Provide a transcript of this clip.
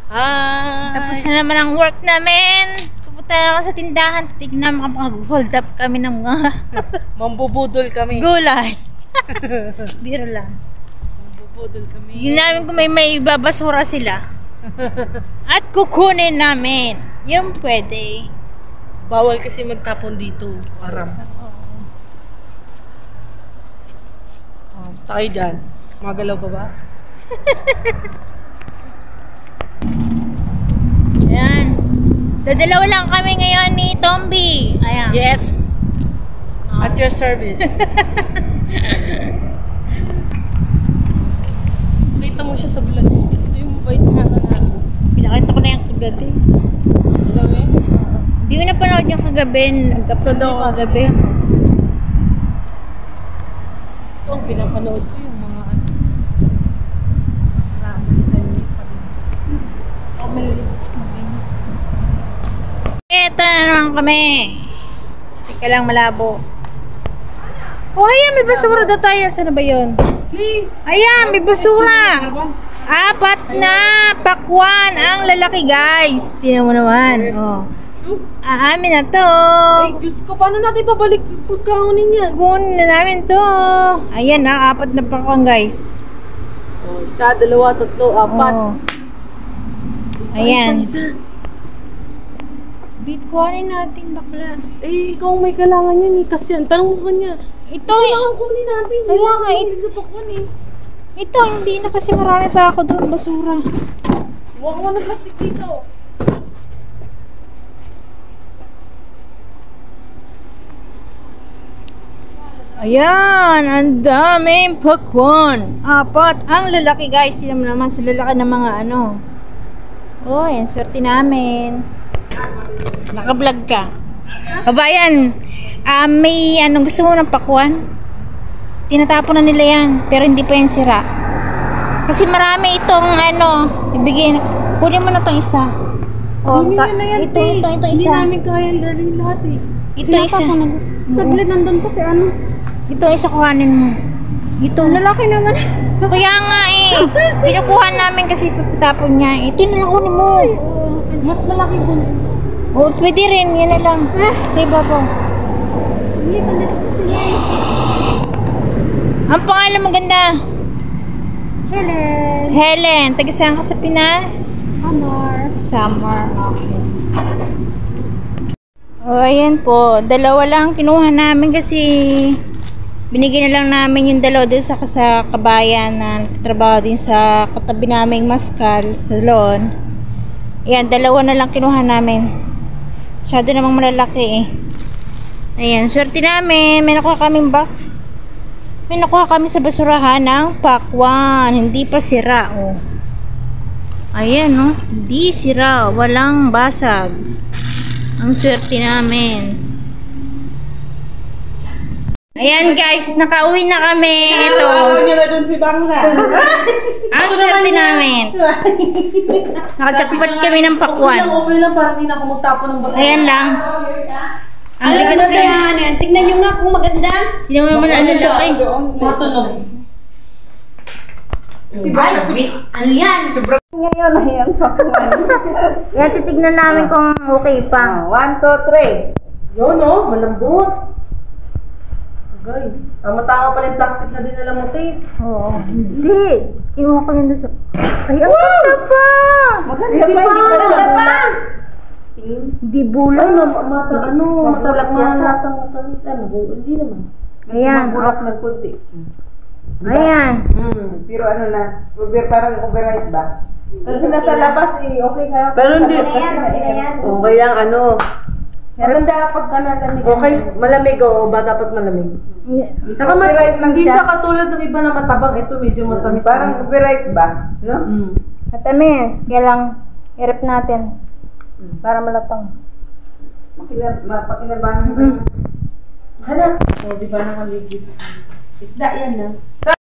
Tapos na naman ang work namin. Pupunta na ako sa tindahan. Tignan mo mag-hold up kami ng mga Mambubudol kami. gulay. Biro lang. Mambubudol kami. Yun namin kung may babasura sila. At kukunin namin. Yung pwede. Bawal kasi magtapon dito. Aram. Basta kayo dyan. Magalaw pa ba? Ayan. Dadalawa lang kami ngayon ni Tomby. Ayan. Yes. At your service. Kita mo siya sa vlog. Ito yung mabait na natin. Pinakita ko na yung kagabi. Alam mo eh? Hindi mo napanood yung kagabi. Nag-upload ako kagabi. Ito ang pinapanood ko yung mga Ito na naman kami. Teka lang, malabo. Oh, ayan, may basura daw tayo. Saan na ba yun? Ayan, may basura. 4 na pakwan ang lalaki, guys. Tingnan mo naman. Oh. Amin na to. Ay, Diyos ko, paano natin pabalik yung pagkakunin yan? Kunin na namin to. Ayan, 4 na pakwan, guys. Oh, 1, 2, 3, 4. Oh. Ayan. Isa. Bitcoinin natin, bakla. Eh, ikaw may kailangan yan eh. Kasi yan, tanong mo kanya. Ito, Kailangan kunin natin. Kaya nga, Sa pakwan eh. ito, hindi na kasi marami pa ako doon basura. Huwag mo na plastic dito. Ayan, ang daming pakwan. 4 ang lalaki, guys. Tingnan mo naman sa lalaki ng mga ano. Oh, yan, swerte namin. Naka-vlog ka. Babayan, may anong gusto mo ng pakwan? Tinatapon na nila yan, pero hindi pa yan sira. Kasi marami itong ano, ibigay, kunin mo na itong isa. Oh, Kunin nyo na yan, ito isa. Hindi namin kayang dalhin lahat eh. Ito isa. Saglit nandun kasi ano. Ito isa kuhanin mo. Ito. Lalaki naman. Kaya nga eh. Pinukuha namin kasi tapon niya. Ito na lang kunin mo. Mas malaki dun. Oh, pwede rin. Yan na lang. Sa iba po. Ang pangalan maganda. Helen. Helen. Taga-saan ka sa Pinas? Summer. Okay. Oh, ayan po. 2 lang kinuha namin kasi binigyan na lang namin yung 2 doon sa kabayan na nagtatrabaho din sa katabi naming Maskal salon. Ayan, 2 na lang kinuha namin. Masyado namang malalaki eh. Ayan, swerte namin. May nakuha kaming box. May nakuha kami sa basurahan ng pakwan. Hindi pa sira, oh. Ayan, oh. Hindi sira. Walang basag. Ang swerte namin. Ayan, guys. Nakauwi na kami. Ito. Nyo na dun si Bangla. Ang swerte namin. Nakatagpat kami ng pakwan. Okay lang, parang hindi na ako magtapon ng basura. Ayan lang. Ang Ano yan? Tignan nyo nga kung maganda. Hindi mo naman ano siya eh. Matulog. Si Barbie. Ano yan? Ngayon na yan. Yan, titignan namin kung okay pa. 1, 2, 3. Yun o, malambot. Agay. Tama-tama pala yung plastic na dinala mo, Tate. Oo. Hindi. Kinuha ko yun doon sa... Ay, ang ganda pa! Maganda pa, hindi pa. Hindi bulan. Matalak na lasang matalit. Hindi naman. Ayan. Bulak ng kunti. Ayan. Pero ano na, parang overnight ba? Kasi nasa labas eh, okay ka. Pero hindi. Okay lang ano. Maganda pagka nalamig. Okay, malamig o ba dapat malamig? Saka hindi siya katulad ng iba na matabang. Ito medyo matamis. Parang overripe ba? No? Matamis. Kaya lang, hirap natin. Para malatang. Mapakinabahan. Hanap. O, di ba nakaligid? Isda yan na.